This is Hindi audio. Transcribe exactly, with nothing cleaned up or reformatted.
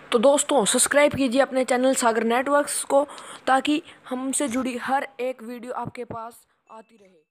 तो दोस्तों सब्सक्राइब कीजिए अपने चैनल सागर नेटवर्क्स को, ताकि हमसे जुड़ी हर एक वीडियो आपके पास आती रहे।